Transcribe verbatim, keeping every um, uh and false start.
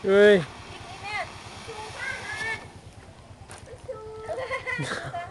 เอ้ยเนี่ยชูป้าหน่อยชู